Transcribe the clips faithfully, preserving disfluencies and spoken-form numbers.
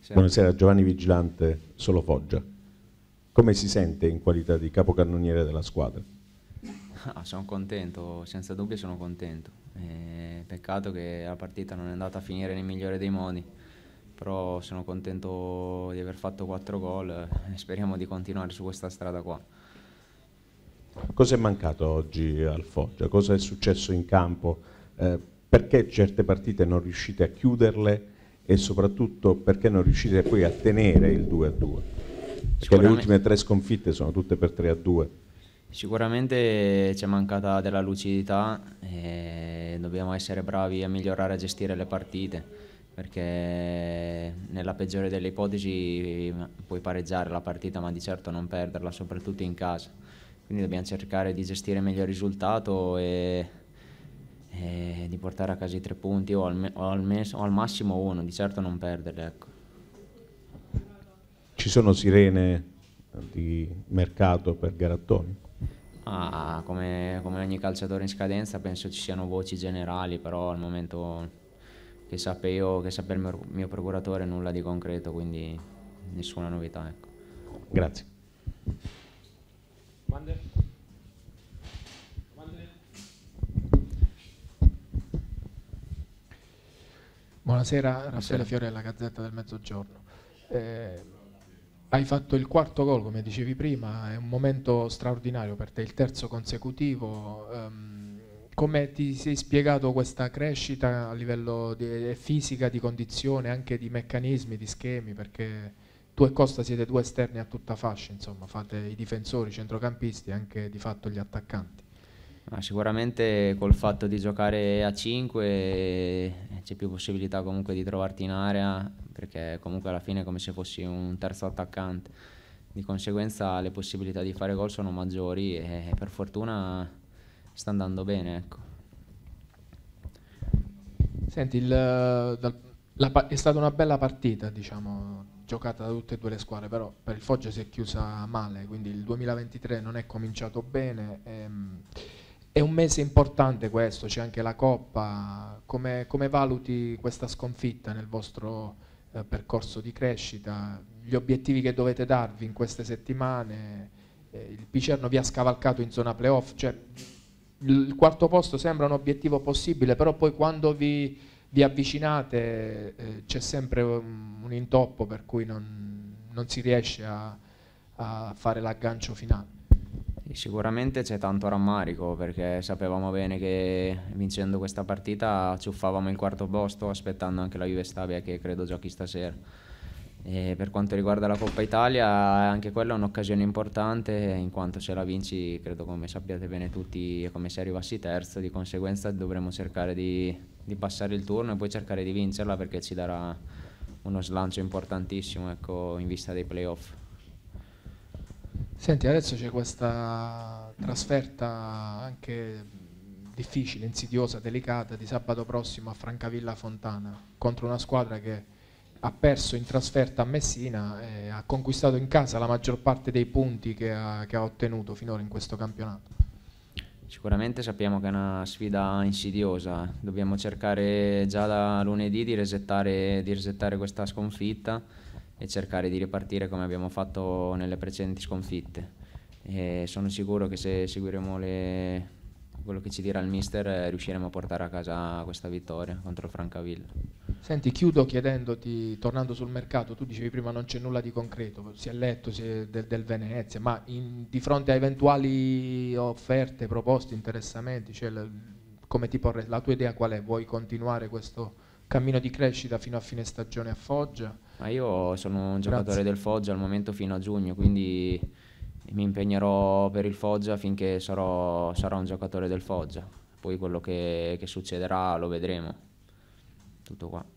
Buonasera, Giovanni Vigilante, Solo Foggia. Come si sente in qualità di capocannoniere della squadra? Ah, sono contento, senza dubbio sono contento. Eh, peccato che la partita non è andata a finire nel migliore dei modi, però sono contento di aver fatto quattro gol e speriamo di continuare su questa strada qua. Cosa è mancato oggi al Foggia? Cosa è successo in campo? Eh, perché certe partite non riuscite a chiuderle e soprattutto perché non riuscite poi a tenere il due a due? Perché le ultime tre sconfitte sono tutte per tre a due. Sicuramente ci è mancata della lucidità e dobbiamo essere bravi a migliorare a gestire le partite, perché nella peggiore delle ipotesi puoi pareggiare la partita ma di certo non perderla, soprattutto in casa. Quindi dobbiamo cercare di gestire meglio il risultato e, e di portare a casa i tre punti o al, o al, mes, o al massimo uno, di certo non perderli. Ecco. Ci sono sirene di mercato per Garattoni? Ah, come, come ogni calciatore in scadenza penso ci siano voci generali, però al momento che sappia io, che sappia il mio, mio procuratore, nulla di concreto, quindi nessuna novità. Ecco. Grazie. Buonasera, Raffaele Fiorella, Gazzetta del Mezzogiorno. Eh, hai fatto il quarto gol, come dicevi prima, è un momento straordinario per te, il terzo consecutivo. Um, come ti sei spiegato questa crescita a livello di fisica, di condizione, anche di meccanismi, di schemi? Perché tu e Costa siete due esterni a tutta fascia, insomma, fate i difensori, i centrocampisti e anche di fatto gli attaccanti. Ah, sicuramente col fatto di giocare a cinque c'è più possibilità comunque di trovarti in area, perché comunque alla fine è come se fossi un terzo attaccante, di conseguenza le possibilità di fare gol sono maggiori e per fortuna sta andando bene. Ecco. Senti, il, dal, la, è stata una bella partita, diciamo, giocata da tutte e due le squadre, però per il Foggia si è chiusa male, quindi il duemilaventitré non è cominciato bene. Ehm, È un mese importante questo, c'è anche la Coppa. Come, come valuti questa sconfitta nel vostro eh, percorso di crescita? Gli obiettivi che dovete darvi in queste settimane? Eh, il Picerno vi ha scavalcato in zona playoff, cioè il quarto posto sembra un obiettivo possibile, però poi quando vi, vi avvicinate eh, c'è sempre un, un intoppo per cui non, non si riesce a, a fare l'aggancio finale. Sicuramente c'è tanto rammarico, perché sapevamo bene che vincendo questa partita ciuffavamo il quarto posto, aspettando anche la Juve Stabia, che credo giochi stasera. E per quanto riguarda la Coppa Italia, anche quella è un'occasione importante, in quanto se la vinci, credo come sappiate bene tutti, è come se arrivassi terzo, di conseguenza dovremo cercare di, di passare il turno e poi cercare di vincerla, perché ci darà uno slancio importantissimo, ecco, in vista dei playoff. Senti, adesso c'è questa trasferta anche difficile, insidiosa, delicata di sabato prossimo a Francavilla Fontana contro una squadra che ha perso in trasferta a Messina e ha conquistato in casa la maggior parte dei punti che ha, che ha ottenuto finora in questo campionato. Sicuramente sappiamo che è una sfida insidiosa, dobbiamo cercare già da lunedì di resettare, di resettare questa sconfitta e cercare di ripartire come abbiamo fatto nelle precedenti sconfitte. E sono sicuro che se seguiremo le, quello che ci dirà il mister riusciremo a portare a casa questa vittoria contro il Francavilla. Senti, chiudo chiedendoti, tornando sul mercato, tu dicevi prima non c'è nulla di concreto, si è letto si è del, del Venezia, ma in, di fronte a eventuali offerte, proposte, interessamenti, cioè l, come ti porre, la tua idea qual è? Vuoi continuare questo cammino di crescita fino a fine stagione a Foggia? Ma io sono un giocatore Grazie. del Foggia al momento fino a giugno, quindi mi impegnerò per il Foggia finché sarò, sarò un giocatore del Foggia. Poi quello che, che succederà lo vedremo. Tutto qua.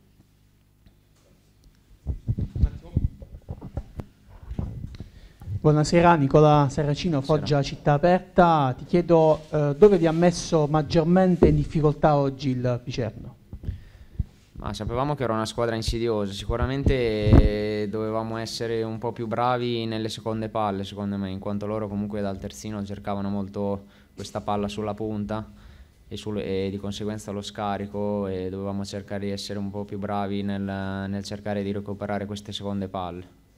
Buonasera, Nicola Saracino, Foggia Buonasera. Città Aperta. Ti chiedo eh, dove vi ha messo maggiormente in difficoltà oggi il Picerno? Ma sapevamo che era una squadra insidiosa, sicuramente dovevamo essere un po' più bravi nelle seconde palle, secondo me, in quanto loro comunque dal terzino cercavano molto questa palla sulla punta e, sul, e di conseguenza lo scarico, e dovevamo cercare di essere un po' più bravi nel, nel cercare di recuperare queste seconde palle.